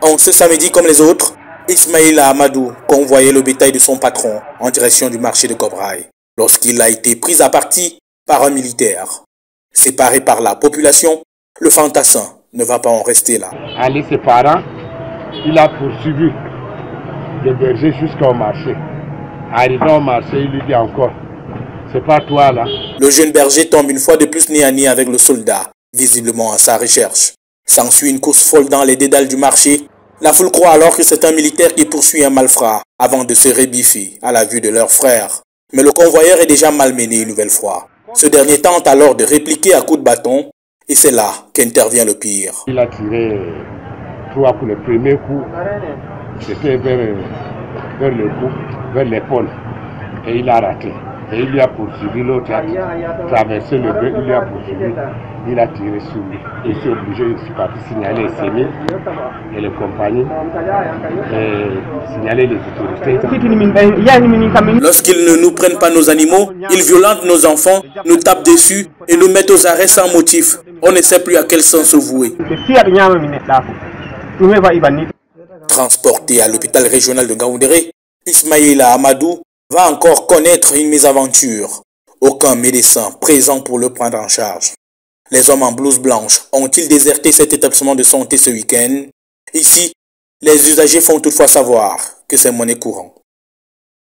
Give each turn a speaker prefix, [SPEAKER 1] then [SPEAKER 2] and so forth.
[SPEAKER 1] En ce samedi comme les autres, Ismaïla Amadou convoyait le bétail de son patron en direction du marché de Cobrail lorsqu'il a été pris à partie par un militaire. Séparé par la population, le fantassin ne va pas en rester là.
[SPEAKER 2] Ali, ses parents, il a poursuivi le berger jusqu'au marché. Arrivé au marché, il lui dit encore, c'est pas toi là.
[SPEAKER 1] Le jeune berger tombe une fois de plus nez à nez avec le soldat, visiblement à sa recherche. S'ensuit une course folle dans les dédales du marché. La foule croit alors que c'est un militaire qui poursuit un malfrat avant de se rebiffer à la vue de leur frère. Mais le convoyeur est déjà malmené une nouvelle fois. Ce dernier tente alors de répliquer à coups de bâton et c'est là qu'intervient le pire.
[SPEAKER 2] Il a tiré 3 coups. Le premier coup, c'était vers le cou, vers l'épaule. Et il a raté. Et il lui a poursuivi, l'autre a traversé le bœuf, il lui a poursuivi, il a tiré sur lui. Il s'est obligé, je suis parti signaler les sémis et les compagnies, et signaler les autorités.
[SPEAKER 1] Lorsqu'ils ne nous prennent pas nos animaux, ils violentent nos enfants, nous tapent dessus et nous mettent aux arrêts sans motif. On ne sait plus à quel sens se vouer. Transporté à l'hôpital régional de Ngaoundéré, Ismaïla Amadou va encore connaître une mésaventure. Aucun médecin présent pour le prendre en charge. Les hommes en blouse blanche ont-ils déserté cet établissement de santé ce week-end? Ici, les usagers font toutefois savoir que c'est monnaie courante.